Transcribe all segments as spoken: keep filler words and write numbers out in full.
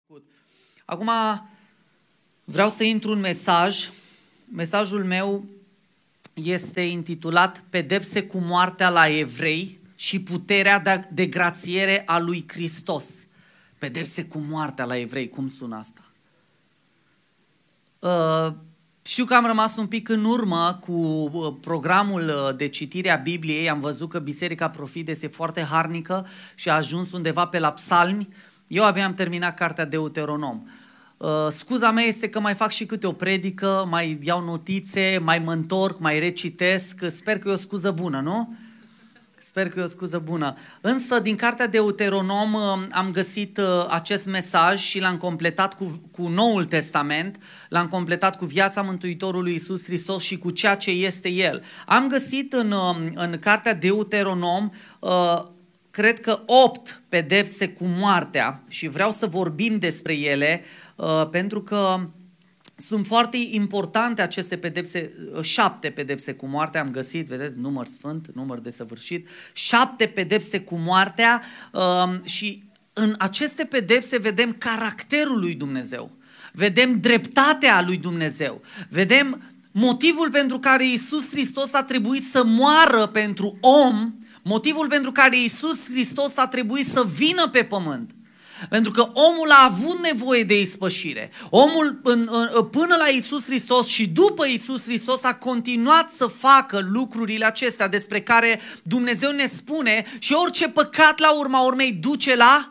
Acum vreau să intru în mesaj. Mesajul meu este intitulat Pedepse cu moartea la evrei și puterea de, de grațiere a lui Hristos. Pedepse cu moartea la evrei, cum sună asta? Uh, știu că am rămas un pic în urmă cu programul de citire a Bibliei. Am văzut că Biserica Profides e foarte harnică și a ajuns undeva pe la Psalmi. Eu abia am terminat cartea Deuteronom. Uh, scuza mea este că mai fac și câte o predică, mai iau notițe, mai mă întorc, mai recitesc. Sper că e o scuză bună, nu? Sper că e o scuză bună. Însă din cartea Deuteronom uh, am găsit uh, acest mesaj și l-am completat cu, cu Noul Testament, l-am completat cu viața Mântuitorului Iisus Hristos și cu ceea ce este El. Am găsit în, uh, în cartea Deuteronom uh, cred că opt pedepse cu moartea și vreau să vorbim despre ele uh, pentru că sunt foarte importante aceste pedepse, șapte pedepse cu moartea am găsit, vedeți, număr sfânt, număr desăvârșit, șapte pedepse cu moartea uh, și în aceste pedepse vedem caracterul lui Dumnezeu, vedem dreptatea lui Dumnezeu, vedem motivul pentru care Iisus Hristos a trebuit să moară pentru om, motivul pentru care Iisus Hristos a trebuit să vină pe pământ. Pentru că omul a avut nevoie de ispășire. Omul în, în, până la Iisus Hristos și după Iisus Hristos a continuat să facă lucrurile acestea despre care Dumnezeu ne spune și orice păcat la urma urmei duce la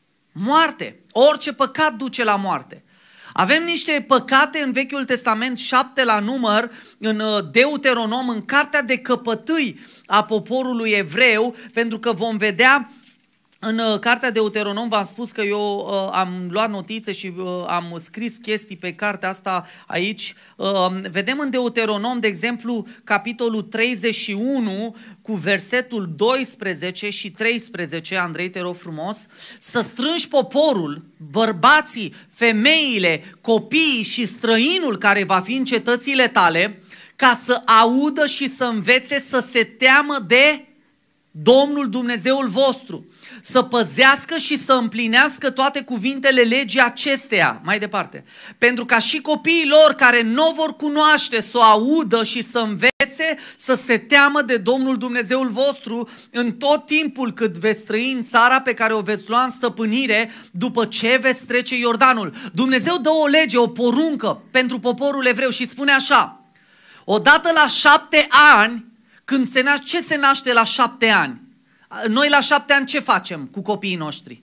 moarte. Orice păcat duce la moarte. Avem niște păcate în Vechiul Testament, șapte la număr, în Deuteronom, în cartea de căpătâi a poporului evreu, pentru că vom vedea în cartea Deuteronom, v-am spus că eu uh, am luat notițe și uh, am scris chestii pe cartea asta aici. Uh, vedem în Deuteronom, de exemplu, capitolul treizeci și unu cu versetul doisprezece și treisprezece, Andrei, te rog frumos, să strângi poporul, bărbații, femeile, copiii și străinul care va fi în cetățile tale, ca să audă și să învețe să se teamă de Domnul Dumnezeul vostru, să păzească și să împlinească toate cuvintele legii acesteia. Mai departe. Pentru ca și copiii lor care nu vor cunoaște să o audă și să învețe să se teamă de Domnul Dumnezeul vostru în tot timpul cât veți trăi în țara pe care o veți lua în stăpânire după ce veți trece Iordanul. Dumnezeu dă o lege, o poruncă pentru poporul evreu și spune așa: odată la șapte ani, când se naște, ce se naște la șapte ani? Noi la șapte ani ce facem cu copiii noștri?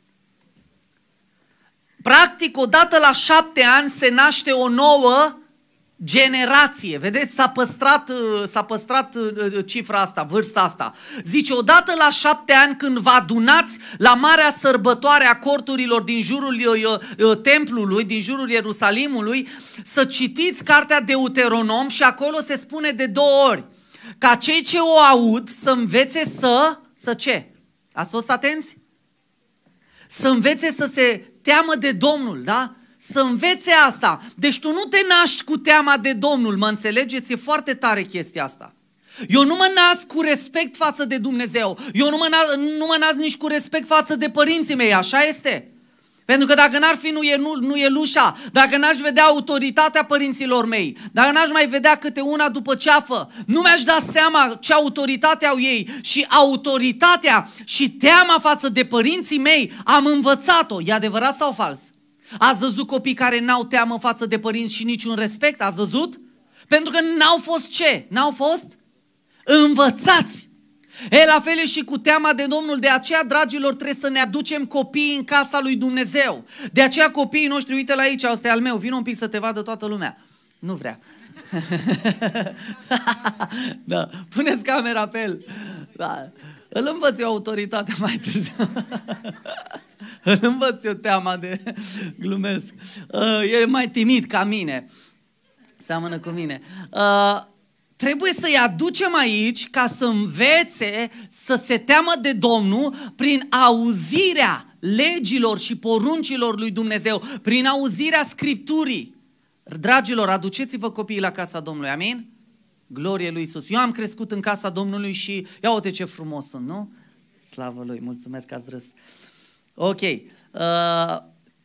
Practic, odată la șapte ani se naște o nouă generație. Vedeți, s-a păstrat, s-a păstrat cifra asta, vârsta asta. Zice, odată la șapte ani când vă adunați la marea sărbătoare a corturilor din jurul templului, din jurul Ierusalimului, să citiți cartea Deuteronom și acolo se spune de două ori ca cei ce o aud să învețe să, să ce? Ați fost atenți? Să învețe să se teamă de Domnul, da? Să învețe asta. Deci tu nu te naști cu teama de Domnul, mă înțelegeți? E foarte tare chestia asta. Eu nu mă nasc cu respect față de Dumnezeu. Eu nu mă nasc, nu mă nasc nici cu respect față de părinții mei, așa este? Pentru că dacă n-ar fi Nuielușa, dacă n-aș vedea autoritatea părinților mei, dacă n-aș mai vedea câte una după ceafă, nu mi-aș da seama ce autoritate au ei și autoritatea și teama față de părinții mei am învățat-o. E adevărat sau fals? Ați văzut copii care n-au teamă față de părinți și niciun respect? Ați văzut? Pentru că n-au fost ce? N-au fost învățați. E, la fel și cu teama de Domnul. De aceea, dragilor, trebuie să ne aducem copiii în casa lui Dumnezeu. De aceea copiii noștri, uite la aici, ăsta e al meu, vină un pic să te vadă toată lumea. Nu vrea. Da. Puneți camera pe el. Da. Îl învăț eu autoritatea mai târziu. Îl învăț eu teama de... Glumesc. E mai timid ca mine. Seamănă cu mine. Uh, Trebuie să-i aducem aici ca să învețe să se teamă de Domnul prin auzirea legilor și poruncilor lui Dumnezeu, prin auzirea Scripturii. Dragilor, aduceți-vă copiii la casa Domnului, amin? Glorie lui Iisus. Eu am crescut în casa Domnului și ia uite ce frumos sunt, nu? Slavă lui, mulțumesc că ați râs. Ok. Uh,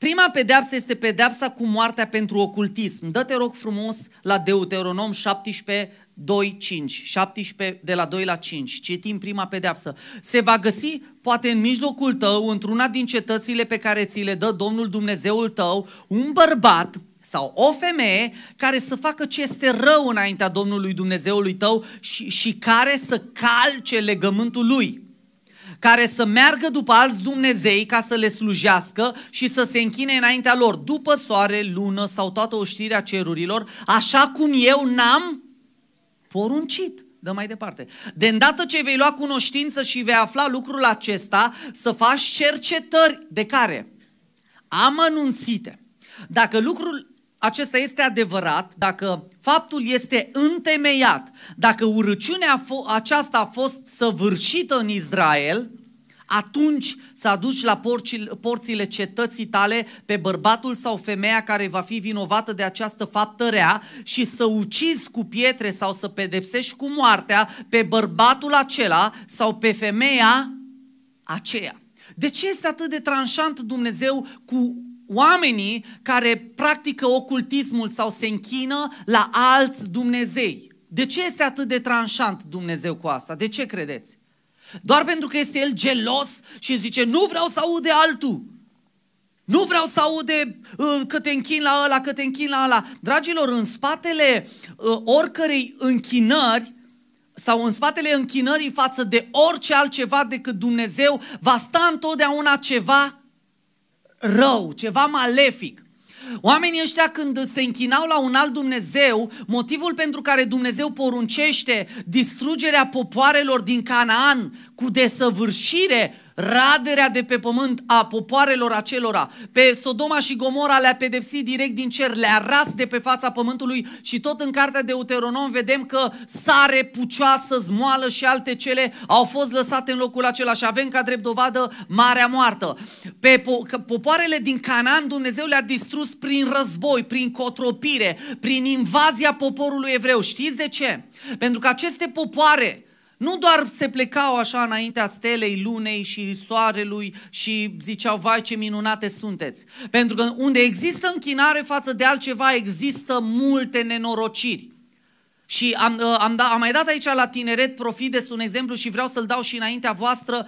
Prima pedeapsă este pedeapsa cu moartea pentru ocultism. Dă-te rog frumos la Deuteronom șaptesprezece, doi, cinci. șaptesprezece de la doi la cinci. Citim prima pedeapsă. Se va găsi poate în mijlocul tău, într-una din cetățile pe care ți le dă Domnul Dumnezeul tău, un bărbat sau o femeie care să facă ce este rău înaintea Domnului Dumnezeului tău și, și care să calce legământul lui, care să meargă după alți Dumnezei ca să le slujească și să se închine înaintea lor, după soare, lună sau toată oștirea cerurilor, așa cum eu n-am poruncit. Dă mai departe. De îndată ce vei lua cunoștință și vei afla lucrul acesta, să faci cercetări de care? Amănunțite. Dacă lucrul acesta este adevărat, dacă faptul este întemeiat, dacă urăciunea aceasta a fost săvârșită în Israel, atunci să aduci la porțile cetății tale pe bărbatul sau femeia care va fi vinovată de această faptă rea și să ucizi cu pietre sau să pedepsești cu moartea pe bărbatul acela sau pe femeia aceea. De ce este atât de tranșant Dumnezeu cu oamenii care practică ocultismul sau se închină la alți Dumnezei? De ce este atât de tranșant Dumnezeu cu asta? De ce credeți? Doar pentru că este El gelos și zice, nu vreau să aud de altul. Nu vreau să aud de uh, că te închin la ăla, că te închin la ăla. Dragilor, în spatele uh, oricărei închinări sau în spatele închinării față de orice altceva decât Dumnezeu va sta întotdeauna ceva rău, ceva malefic. Oamenii ăștia când se închinau la un alt Dumnezeu, motivul pentru care Dumnezeu poruncește distrugerea popoarelor din Canaan cu desăvârșire, raderea de pe pământ a popoarelor acelora, pe Sodoma și Gomora le-a pedepsit direct din cer, le-a ras de pe fața pământului și tot în cartea Deuteronom vedem că sare, pucioasă, zmoală și alte cele au fost lăsate în locul acela și avem ca drept dovadă Marea Moartă. Pe popoarele din Canaan Dumnezeu le-a distrus prin război, prin cotropire, prin invazia poporului evreu. Știți de ce? Pentru că aceste popoare nu doar se plecau așa înaintea stelei, lunei și soarelui și ziceau, vai ce minunate sunteți. Pentru că unde există închinare față de altceva, există multe nenorociri. Și am, am, da, am mai dat aici la Tineret Profides un exemplu și vreau să-l dau și înaintea voastră.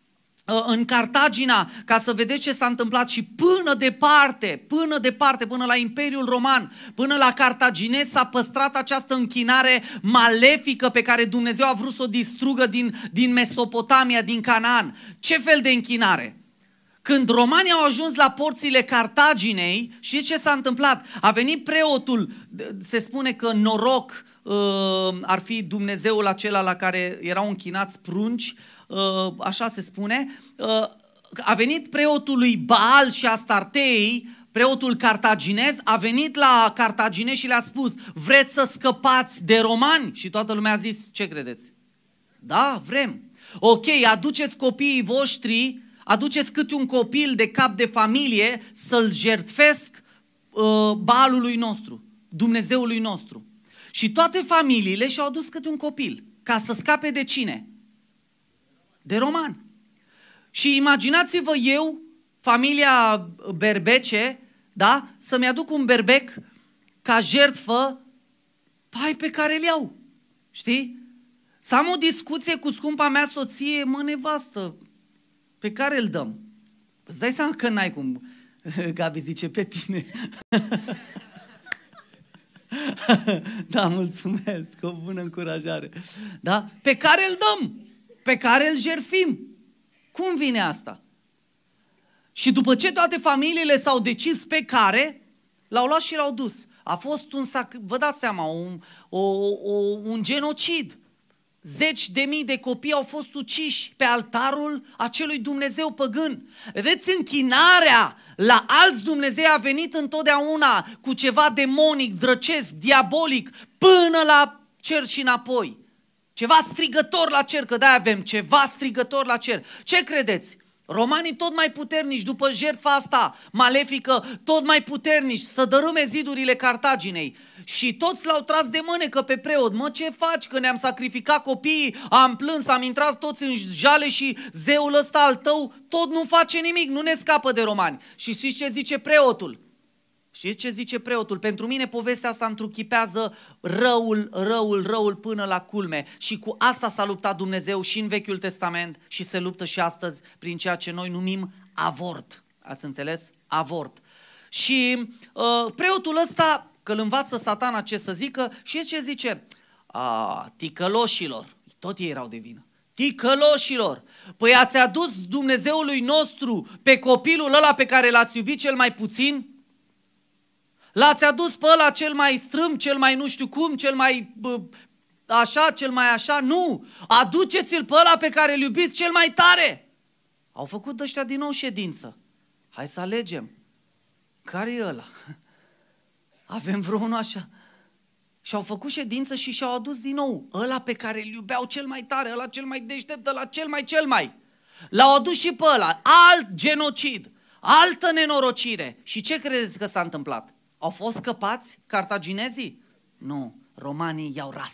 În Cartagina, ca să vedeți ce s-a întâmplat și până departe, până departe, până la Imperiul Roman, până la cartaginezi s-a păstrat această închinare malefică pe care Dumnezeu a vrut să o distrugă din, din Mesopotamia, din Canaan. Ce fel de închinare? Când romanii au ajuns la porțile Cartaginei, știți ce s-a întâmplat? A venit preotul, se spune că Noroc uh, ar fi Dumnezeul acela la care erau închinați prunci, Uh, așa se spune, uh, a venit preotul lui Baal și Astartei, preotul cartaginez, a venit la cartaginezi și le-a spus, vreți să scăpați de romani? Și toată lumea a zis, ce credeți? Da, vrem. Ok, aduceți copiii voștri, aduceți câte un copil de cap de familie să-l jertfesc uh, Baalului nostru, Dumnezeului nostru. Și toate familiile și-au adus câte un copil, ca să scape de cine? De roman. Și imaginați-vă eu, familia Berbece, da, să-mi aduc un berbec ca jertfă pai pe care îl iau. Știi? Să am o discuție cu scumpa mea soție, mă, nevastă, pe care îl dăm? Îți dai seama că n-ai cum, Gabi zice, pe tine. Da, mulțumesc, o bună încurajare. Da? Pe care îl dăm? Pe care îl jertfim. Cum vine asta? Și după ce toate familiile s-au decis pe care, l-au luat și l-au dus. A fost un, sac, vă dați seama, un, o, o, un genocid. Zeci de mii de copii au fost uciși pe altarul acelui Dumnezeu păgân. Vedeți, închinarea la alți Dumnezei a venit întotdeauna cu ceva demonic, drăcesc, diabolic, până la cer și înapoi. Ceva strigător la cer, că de-aia avem ceva strigător la cer. Ce credeți? Romanii tot mai puternici, după jertfa asta malefică, tot mai puternici, să dărâme zidurile Cartaginei. Și toți l-au tras de mânecă pe preot. Mă, ce faci? Că ne-am sacrificat copiii, am plâns, am intrat toți în jale și zeul ăsta al tău tot nu face nimic, nu ne scapă de romani. Și știți ce zice preotul? Știți ce zice preotul? Pentru mine povestea asta întruchipează răul, răul, răul până la culme. Și cu asta s-a luptat Dumnezeu și în Vechiul Testament și se luptă și astăzi prin ceea ce noi numim avort. Ați înțeles? Avort. Și uh, preotul ăsta, că îl învață Satana ce să zică, și ce zice? A, ticăloșilor, tot ei erau de vină. Ticăloșilor, păi ați adus Dumnezeului nostru pe copilul ăla pe care l-ați iubit cel mai puțin? L-ați adus pe ăla cel mai strâm, cel mai nu știu cum, cel mai bă, așa, cel mai așa? Nu! Aduceți-l pe ăla pe care îl iubiți cel mai tare! Au făcut ăștia din nou ședință. Hai să alegem. Care e ăla? Avem vreunul așa? Și au făcut ședință și și-au adus din nou ăla pe care îl iubeau cel mai tare, ăla cel mai deștept, ăla cel mai cel mai. L-au adus și pe ăla, alt genocid, altă nenorocire. Și ce credeți că s-a întâmplat? Au fost scăpați cartaginezii? Nu, romanii i-au ras.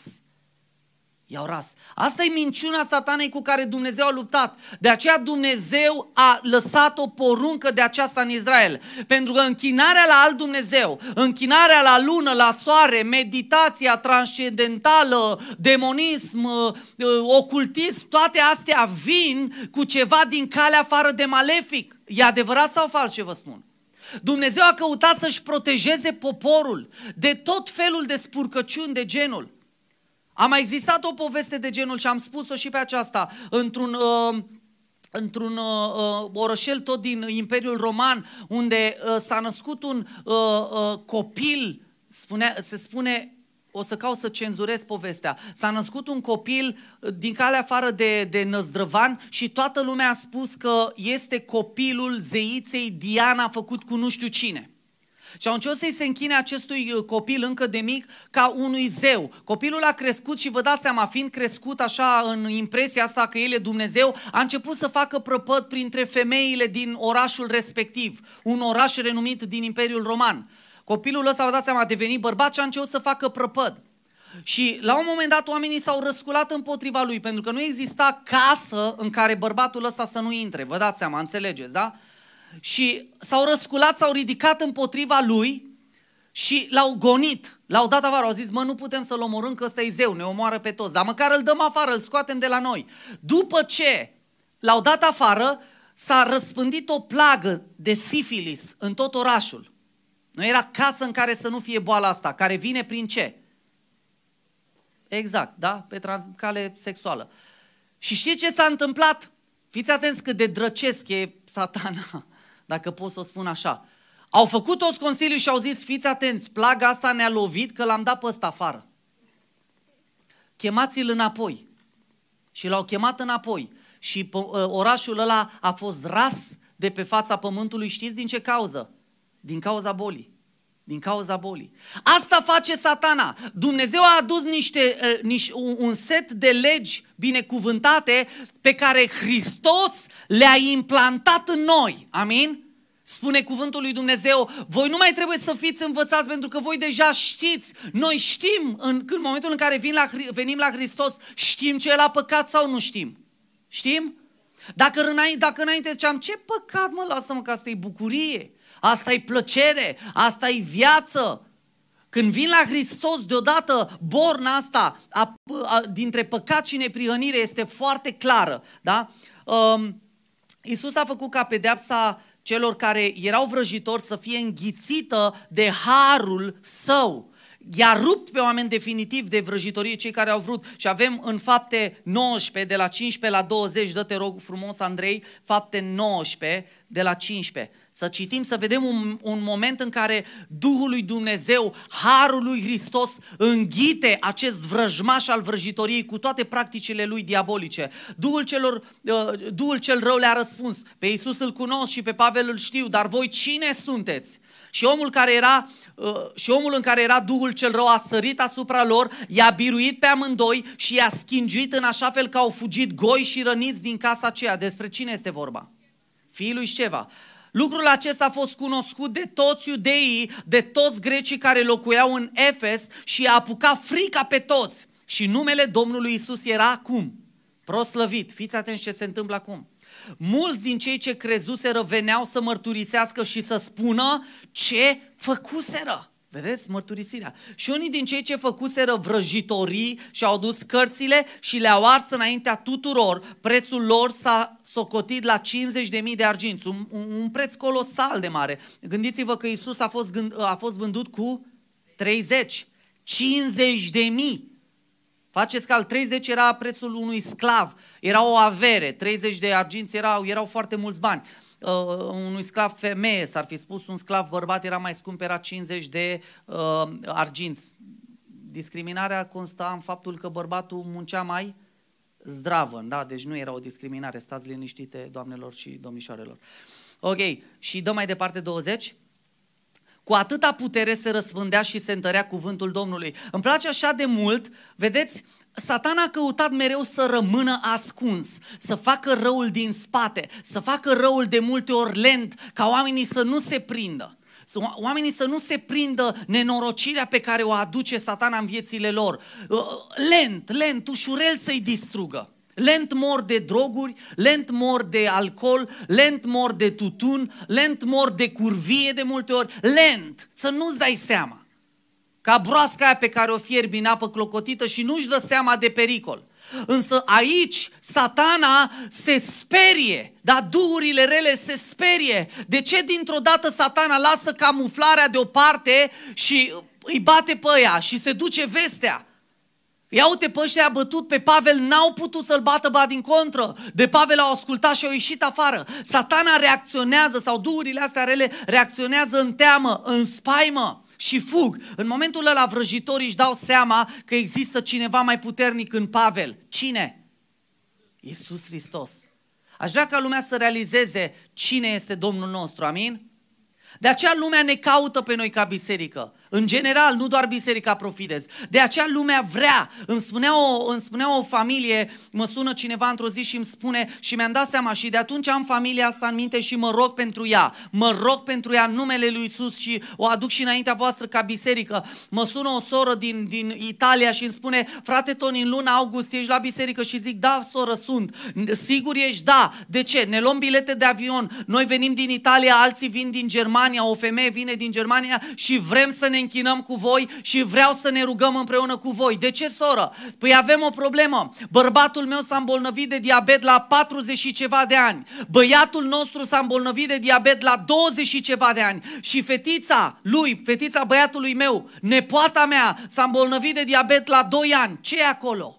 I-au ras. Asta e minciuna Satanei cu care Dumnezeu a luptat. De aceea Dumnezeu a lăsat o poruncă de aceasta în Israel. Pentru că închinarea la alt Dumnezeu, închinarea la lună, la soare, meditația transcendentală, demonism, ocultism, toate astea vin cu ceva din calea afară de malefic. E adevărat sau fals ce vă spun? Dumnezeu a căutat să-și protejeze poporul de tot felul de spurcăciuni de genul. A mai existat o poveste de genul și am spus-o și pe aceasta într-un, uh, într-un uh, orășel tot din Imperiul Roman, unde uh, s-a născut un uh, uh, copil, spunea, se spune, o să caut să cenzurez povestea, s-a născut un copil din calea afară de, de năzdrăvan și toată lumea a spus că este copilul zeiței Diana făcut cu nu știu cine. Și au început să-i se închine acestui copil încă de mic ca unui zeu. Copilul a crescut și vă dați seama, fiind crescut așa în impresia asta că el e Dumnezeu, a început să facă prăpăd printre femeile din orașul respectiv, un oraș renumit din Imperiul Roman. Copilul ăsta, vă dați seama, a devenit bărbat și a început să facă prăpăd. Și la un moment dat oamenii s-au răsculat împotriva lui, pentru că nu exista casă în care bărbatul ăsta să nu intre. Vă dați seama, înțelegeți, da? Și s-au răsculat, s-au ridicat împotriva lui și l-au gonit, l-au dat afară, au zis, mă, nu putem să-l omorâm că ăsta e zeu, ne omoară pe toți, dar măcar îl dăm afară, îl scoatem de la noi. După ce l-au dat afară, s-a răspândit o plagă de sifilis în tot orașul. Nu era casă în care să nu fie boala asta, care vine prin ce? Exact, da? Pe trans- cale sexuală. Și știți ce s-a întâmplat? Fiți atenți cât de drăcesc e Satana, dacă pot să o spun așa. Au făcut toți consiliul și au zis, fiți atenți, plaga asta ne-a lovit că l-am dat pe ăsta afară. Chemați-l înapoi. Și l-au chemat înapoi. Și orașul ăla a fost ras de pe fața pământului, știți din ce cauză? Din cauza bolii. Din cauza bolii. Asta face Satana. Dumnezeu a adus niște, uh, niște, un, un set de legi binecuvântate pe care Hristos le-a implantat în noi. Amin? Spune cuvântul lui Dumnezeu, voi nu mai trebuie să fiți învățați pentru că voi deja știți. Noi știm, în, în momentul în care vin la, venim la Hristos, știm ce e la păcat sau nu știm? Știm? Dacă înainte, dacă înainte ziceam, ce păcat mă, lasă-mă că asta e bucurie. Asta e plăcere, asta e viață. Când vin la Hristos, deodată borna asta a, a, dintre păcat și neprihănire este foarte clară. Da? Um, Iisus a făcut ca pedeapsa celor care erau vrăjitori să fie înghițită de harul său. I-a rupt pe oameni definitiv de vrăjitorie cei care au vrut. Și avem în Fapte nouăsprezece, de la cincisprezece la douăzeci, dă-te rog frumos Andrei, Fapte nouăsprezece, de la cincisprezece. Să citim, să vedem un, un moment în care Duhul lui Dumnezeu, harul lui Hristos înghite acest vrăjmaș al vrăjitoriei cu toate practicile lui diabolice. Duhul, celor, uh, Duhul cel rău le-a răspuns, pe Iisus îl cunosc și pe Pavel îl știu, dar voi cine sunteți? Și omul, care era, uh, și omul în care era Duhul cel rău a sărit asupra lor, i-a biruit pe amândoi și i-a schingiuit în așa fel că au fugit goi și răniți din casa aceea. Despre cine este vorba? fiii lui Șeva. Lucrul acesta a fost cunoscut de toți iudeii, de toți grecii care locuiau în Efes și a apucat frica pe toți. Și numele Domnului Iisus era cum? Proslăvit. Fiți atenți ce se întâmplă acum. Mulți din cei ce crezuseră veneau să mărturisească și să spună ce făcuseră. Vedeți mărturisirea. Și unii din cei ce făcuseră vrăjitorii și-au dus cărțile și le-au ars înaintea tuturor. Prețul lor s-a socotit la cincizeci de mii de arginți, un, un, un preț colosal de mare. Gândiți-vă că Iisus a fost, gând, a fost vândut cu treizeci, cincizeci de mii. Faceți că al treizeci era prețul unui sclav, era o avere, treizeci de arginți erau, erau foarte mulți bani. Uh, unui sclav femeie s-ar fi spus, un sclav bărbat era mai scump, era cincizeci de uh, arginți. Discriminarea consta în faptul că bărbatul muncea mai zdravă, da? Deci nu era o discriminare, stați liniștite, doamnelor și domnișoarelor. Ok, și dăm mai departe douăzeci. Cu atâta putere se răspândea și se întărea cuvântul Domnului. Îmi place așa de mult, vedeți, Satana a căutat mereu să rămână ascuns, să facă răul din spate, să facă răul de multe ori lent, ca oamenii să nu se prindă. Oamenii să nu se prindă nenorocirea pe care o aduce Satana în viețile lor. Lent, lent, ușurel să-i distrugă. Lent mor de droguri, lent mor de alcool, lent mor de tutun, lent mor de curvie de multe ori, lent, să nu-ți dai seama. Ca broasca aia pe care o fierbi în apă clocotită și nu-și dă seama de pericol. Însă aici Satana se sperie, dar duhurile rele se sperie. De ce dintr-o dată Satana lasă camuflarea deoparte și îi bate pe ăia și se duce vestea? Ia uite pe ăștia bătut pe Pavel, n-au putut să-l bată, ba din contră. De Pavel au ascultat și au ieșit afară. Satana reacționează, sau duhurile astea rele reacționează în teamă, în spaimă și fug. În momentul ăla vrăjitorii își dau seama că există cineva mai puternic în Pavel. Cine? Iisus Hristos. Aș vrea ca lumea să realizeze cine este Domnul nostru, amin? De aceea lumea ne caută pe noi ca biserică. În general, nu doar Biserica Profides. De aceea lumea vrea. Îmi spunea o, îmi spunea o familie, mă sună cineva într-o zi și îmi spune, și mi-am dat seama și de atunci am familia asta în minte și mă rog pentru ea. Mă rog pentru ea în numele lui Iisus și o aduc și înaintea voastră ca biserică. Mă sună o soră din, din Italia și îmi spune, frate Toni, în luna august ești la biserică? Și zic, da, soră, sunt. Sigur ești? Da. De ce? Ne luăm bilete de avion. Noi venim din Italia, alții vin din Germania, o femeie vine din Germania și vrem să ne închinăm cu voi și vreau să ne rugăm împreună cu voi. De ce, soră? Păi avem o problemă. Bărbatul meu s-a îmbolnăvit de diabet la patruzeci și ceva de ani. Băiatul nostru s-a îmbolnăvit de diabet la douăzeci și ceva de ani. Și fetița lui, fetița băiatului meu, nepoata mea, s-a îmbolnăvit de diabet la doi ani. Ce e acolo?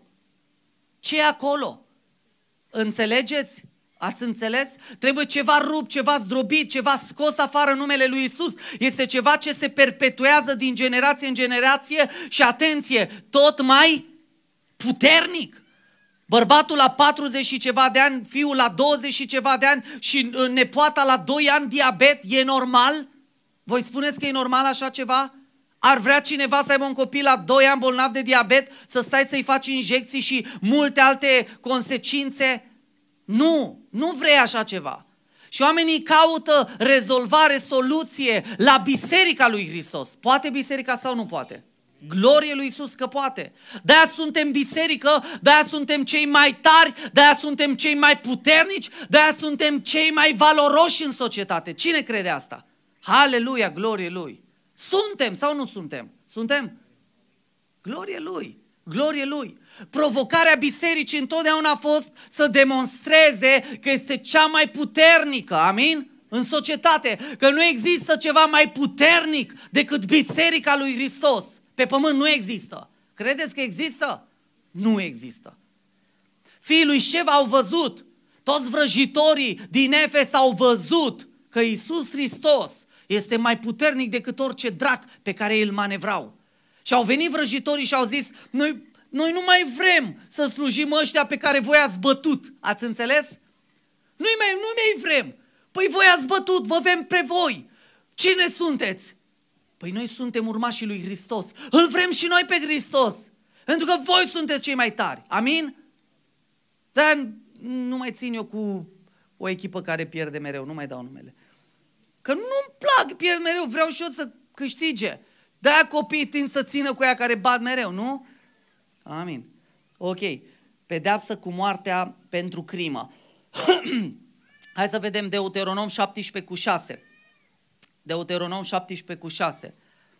Ce e acolo? Înțelegeți? Ați înțeles? Trebuie ceva rupt, ceva zdrobit, ceva scos afară în numele lui Iisus. Este ceva ce se perpetuează din generație în generație și, atenție, tot mai puternic. Bărbatul la patruzeci și ceva de ani, fiul la douăzeci și ceva de ani și nepoata la doi ani diabet, e normal? Voi spuneți că e normal așa ceva? Ar vrea cineva să aibă un copil la doi ani bolnav de diabet, să stai să-i faci injecții și multe alte consecințe? Nu, nu vrei așa ceva. Și oamenii caută rezolvare, soluție la Biserica lui Hristos. Poate biserica sau nu poate? Glorie lui Iisus că poate. De-aia suntem biserică, de-aia suntem cei mai tari, de-aia suntem cei mai puternici, de-aia suntem cei mai valoroși în societate. Cine crede asta? Haleluia, glorie lui. Suntem sau nu suntem? Suntem? Glorie lui, glorie lui. Provocarea bisericii întotdeauna a fost să demonstreze că este cea mai puternică, amin? În societate, că nu există ceva mai puternic decât Biserica lui Hristos. Pe pământ nu există. Credeți că există? Nu există. Fiii lui Șeva au văzut, toți vrăjitorii din Efes au văzut că Iisus Hristos este mai puternic decât orice drac pe care îl manevrau. Și au venit vrăjitorii și au zis, noi... Noi nu mai vrem să slujim ăștia pe care voi ați bătut. Ați înțeles? Nu mai, nu mai vrem. Păi voi ați bătut, vă vrem pe voi. Cine sunteți? Păi noi suntem urmașii lui Hristos. Îl vrem și noi pe Hristos. Pentru că voi sunteți cei mai tari. Amin? Dar nu mai țin eu cu o echipă care pierde mereu, nu mai dau numele. Că nu-mi plac, pierd mereu, vreau și eu să câștige. De-aia copiii tind să țină cu ea care bat mereu, nu? Amin. Ok. Pedeapsă cu moartea pentru crimă. Hai să vedem Deuteronom șaptesprezece cu șase. Deuteronom șaptesprezece cu șase.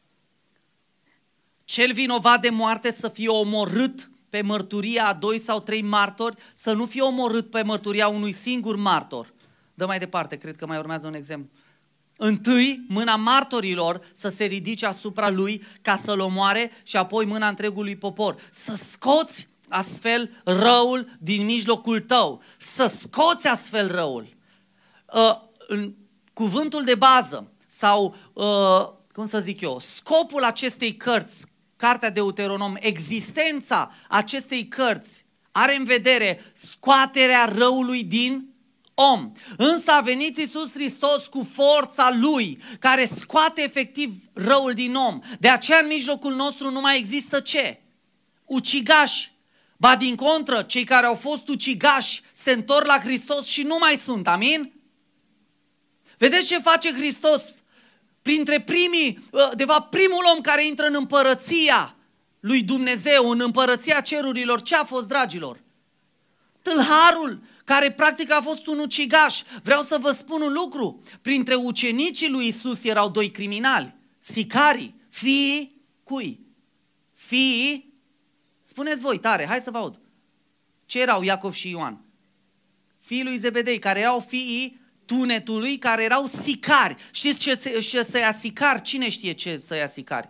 Cel vinovat de moarte să fie omorât pe mărturia a doi sau trei martori, să nu fie omorât pe mărturia unui singur martor. Dă mai departe, cred că mai urmează un exemplu. Întâi, mâna martorilor să se ridice asupra lui ca să-l omoare și apoi mâna întregului popor. Să scoți astfel răul din mijlocul tău. Să scoți astfel răul. Uh, în cuvântul de bază sau, uh, cum să zic eu, scopul acestei cărți, Cartea Deuteronom, existența acestei cărți are în vedere scoaterea răului din om. Însă a venit Iisus Hristos cu forța Lui, care scoate efectiv răul din om. De aceea în mijlocul nostru nu mai există ce? Ucigași. Ba din contră, cei care au fost ucigași se întorc la Hristos și nu mai sunt. Amin? Vedeți ce face Hristos? Printre primii, de fapt primul om care intră în împărăția lui Dumnezeu, în împărăția cerurilor, ce a fost, dragilor? Tâlharul, care practic a fost un ucigaș. Vreau să vă spun un lucru. Printre ucenicii lui Iisus erau doi criminali, sicarii, fiii cui? Fiii, spuneți voi tare, hai să vă aud. Ce erau Iacov și Ioan? Fiii lui Zebedei, care erau fiii tunetului, care erau sicari. Știți ce, ce să ia sicari? Cine știe ce să ia sicari?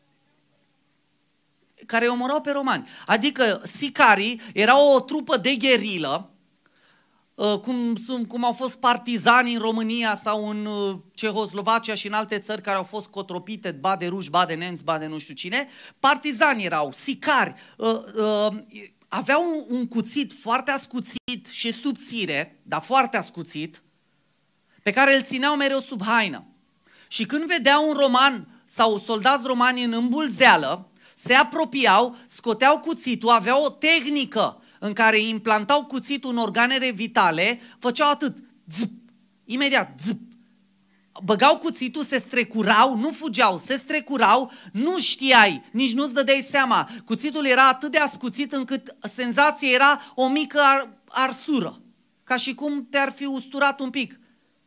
Care omorau pe romani. Adică sicarii erau o trupă de gherilă, cum, cum au fost partizani în România sau în Cehoslovacia și în alte țări care au fost cotropite, ba de ruși, ba de nemți, ba de nu știu cine. Partizani erau, sicari, aveau un, un cuțit foarte ascuțit și subțire, dar foarte ascuțit, pe care îl țineau mereu sub haină. Și când vedeau un roman sau soldați romani în îmbulzeală, se apropiau, scoteau cuțitul, aveau o tehnică în care implantau cuțitul în organele vitale, făceau atât, zip, imediat, zip. Băgau cuțitul, se strecurau, nu fugeau, se strecurau, nu știai, nici nu-ți dădeai seama. Cuțitul era atât de ascuțit încât senzația era o mică ar, arsură, ca și cum te-ar fi usturat un pic.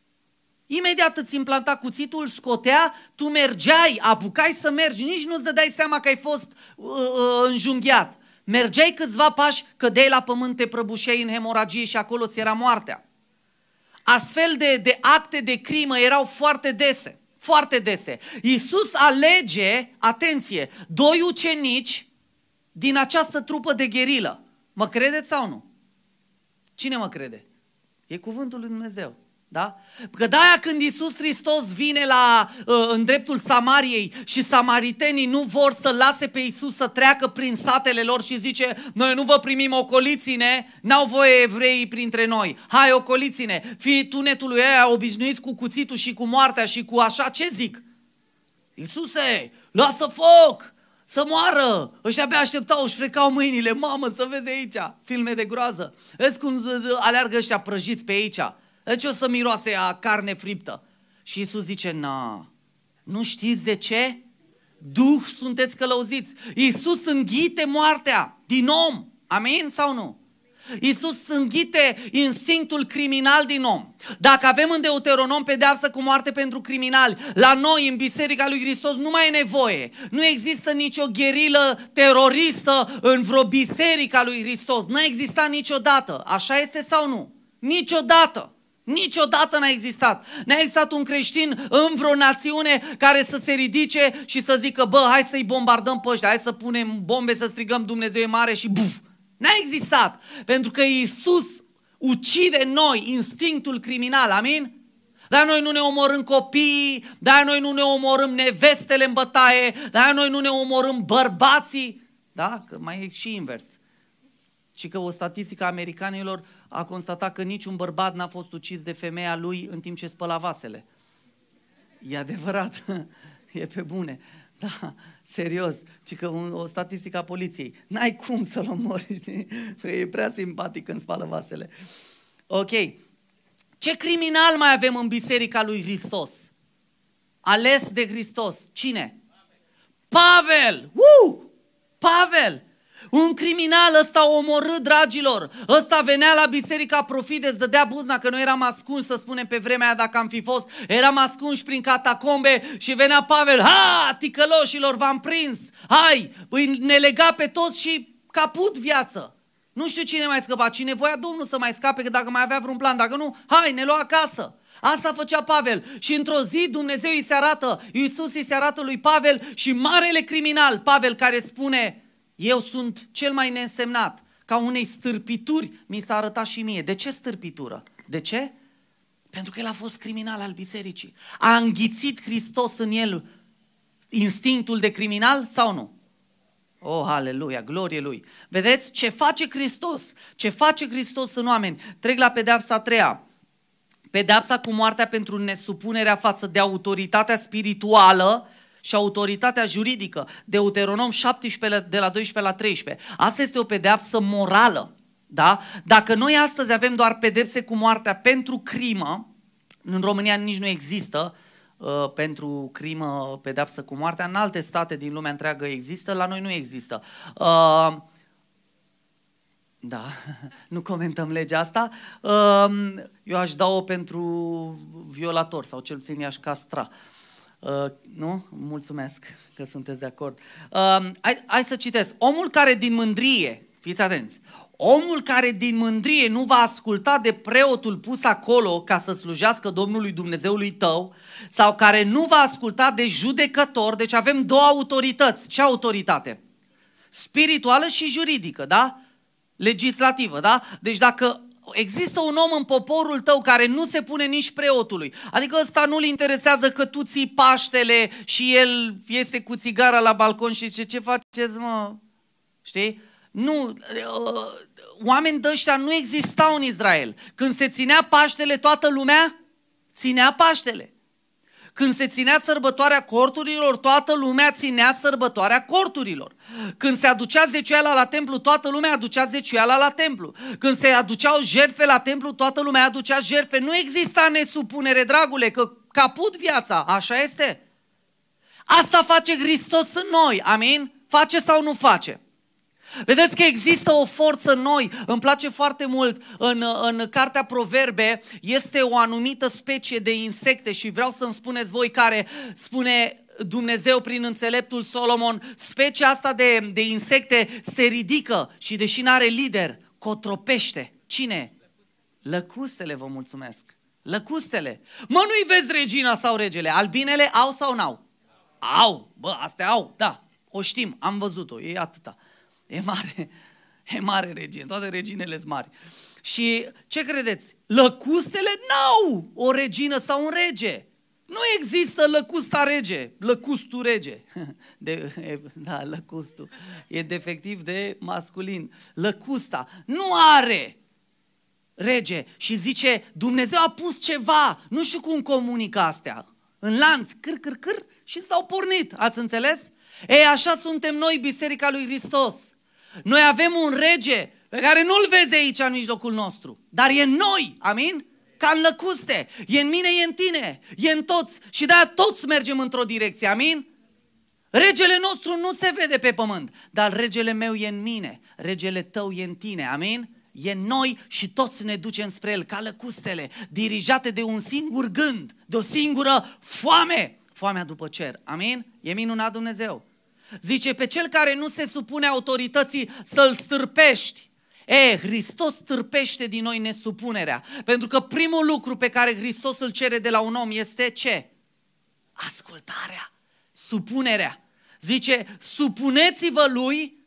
Imediat îți implanta cuțitul, îl scotea, tu mergeai, apucai să mergi, nici nu-ți dădeai seama că ai fost uh, uh, înjunghiat. Mergeai câțiva pași, cădeai la pământ, te prăbușeai în hemoragie și acolo ți era moartea. Astfel de, de acte de crimă erau foarte dese, foarte dese. Iisus alege, atenție, doi ucenici din această trupă de gherilă. Mă credeți sau nu? Cine mă crede? E cuvântul lui Dumnezeu. Da? Că de-aia când Iisus Hristos vine la, în dreptul Samariei și samaritenii nu vor să lase pe Iisus să treacă prin satele lor și zice, noi nu vă primim, ocoliți-ne, n-au voie evreii printre noi, hai ocoliți-ne, fii tunetului ăia obișnuiți cu cuțitul și cu moartea și cu așa, ce zic? Iisuse, lasă foc, să moară, ăștia abia așteptau, își frecau mâinile, mamă, să vezi aici, filme de groază, vezi cum aleargă ăștia prăjiți pe aici. Deci o să miroase a carne friptă. Și Iisus zice, na, nu știți de ce? Duh sunteți călăuziți. Iisus înghite moartea din om. Amin sau nu? Iisus înghite instinctul criminal din om. Dacă avem în Deuteronom pedeapsă cu moarte pentru criminali, la noi în Biserica lui Hristos nu mai e nevoie. Nu există nicio gherilă teroristă în vreo biserică a lui Hristos. Nu a existat niciodată. Așa este sau nu? Niciodată. Niciodată n-a existat. N-a existat un creștin în vreo națiune care să se ridice și să zică, bă, hai să-i bombardăm pe ăștia, hai să punem bombe, să strigăm Dumnezeu e mare și buf. N-a existat. Pentru că Iisus ucide în noi instinctul criminal, amin? Dar noi nu ne omorâm copiii, dar noi nu ne omorâm nevestele în bătaie, dar noi nu ne omorâm bărbații. Da? Că mai e și invers. Și că o statistică a americanilor a constatat că niciun bărbat n-a fost ucis de femeia lui în timp ce spăla vasele. E adevărat, e pe bune. Da, serios, ci că un, o statistică a poliției. N-ai cum să-l omori, știi? E prea simpatic când spală vasele. Ok, Ce criminal mai avem în biserica lui Hristos? Ales de Hristos. Cine? Pavel! Uh! Pavel! Un criminal ăsta omorât, dragilor. Ăsta venea la biserica Profide, îți dădea buzna, că noi eram ascunși, să spunem pe vremea aia, dacă am fi fost, eram ascunși prin catacombe și venea Pavel, ha, ticăloșilor, v-am prins, hai, ne lega pe toți și caput viață. Nu știu cine mai scăpa, cine voia Domnul să mai scape, că dacă mai avea vreun plan, dacă nu, hai, ne lua acasă. Asta făcea Pavel și într-o zi Dumnezeu îi se arată, Iisus îi se arată lui Pavel și marele criminal, Pavel, care spune, eu sunt cel mai neînsemnat, ca unei stârpituri mi s-a arătat și mie. De ce stârpitură? De ce? Pentru că el a fost criminal al bisericii. A înghițit Hristos în el instinctul de criminal sau nu? Oh, aleluia, glorie Lui! Vedeți ce face Hristos? Ce face Hristos în oameni? Trec la pedeapsa a treia. Pedeapsa cu moartea pentru nesupunerea față de autoritatea spirituală și autoritatea juridică. Deuteronom șaptesprezece, de la doisprezece la treisprezece. Asta este o pedeapsă morală. Da? Dacă noi astăzi avem doar pedepse cu moartea pentru crimă, în România nici nu există uh, pentru crimă pedeapsă cu moartea, în alte state din lumea întreagă există, la noi nu există. Uh, Da, nu comentăm legea asta. Eu aș da-o pentru violator sau cel puțin i-aș castra. Nu? Mulțumesc că sunteți de acord. Hai, hai să citesc. Omul care din mândrie, fiți atenți, omul care din mândrie nu va asculta de preotul pus acolo ca să slujească Domnului Dumnezeului tău, sau care nu va asculta de judecător, deci avem două autorități. Ce autoritate? Spirituală și juridică, da? Legislativă, da? Deci dacă există un om în poporul tău care nu se pune nici preotului, adică ăsta nu-l interesează că tu ții Paștele și el iese cu țigara la balcon și zice, ce faceți, mă? Știi? Nu, oameni de ăștia nu existau în Israel. Când se ținea Paștele, toată lumea ținea Paștele. Când se ținea sărbătoarea corturilor, toată lumea ținea sărbătoarea corturilor. Când se aducea zeciuiala la templu, toată lumea aducea zeciuiala la templu. Când se aduceau jertfe la templu, toată lumea aducea jertfe. Nu exista nesupunere, dragule, că caput viața, așa este. Asta face Hristos în noi, amin? Face sau nu face? Vedeți că există o forță în noi, îmi place foarte mult, în, în cartea Proverbe este o anumită specie de insecte și vreau să-mi spuneți voi care spune Dumnezeu prin înțeleptul Solomon, specia asta de, de insecte se ridică și deși n-are lider, cotropește. Cine? Lăcustele, vă mulțumesc. Lăcustele. Mă, nu-i vezi regina sau regele? Albinele au sau n-au? Au, bă, astea au, da, o știm, am văzut-o, e atâta. E mare, e mare regină, toate reginele sunt mari. Și ce credeți? Lăcustele n-au o regină sau un rege. Nu există lăcusta rege, lăcustul rege. De, da, lăcustul. E defectiv de masculin. Lăcusta nu are rege și zice, Dumnezeu a pus ceva, nu știu cum comunică astea, în lanț, câr, câr, câr, și s-au pornit. Ați înțeles? Ei, așa suntem noi, Biserica lui Hristos. Noi avem un rege pe care nu-l vezi aici în mijlocul nostru, dar e în noi, amin? Ca în lăcuste, e în mine, e în tine, e în toți și de-aia toți mergem într-o direcție, amin? Regele nostru nu se vede pe pământ, dar regele meu e în mine, regele tău e în tine, amin? E în noi și toți ne ducem spre el ca lăcustele, dirijate de un singur gând, de o singură foame, foamea după cer, amin? E minunat Dumnezeu. Zice, pe cel care nu se supune autorității să-l stârpești. E, Hristos stârpește din noi nesupunerea. Pentru că primul lucru pe care Hristos îl cere de la un om este ce? Ascultarea, supunerea. Zice, supuneți-vă lui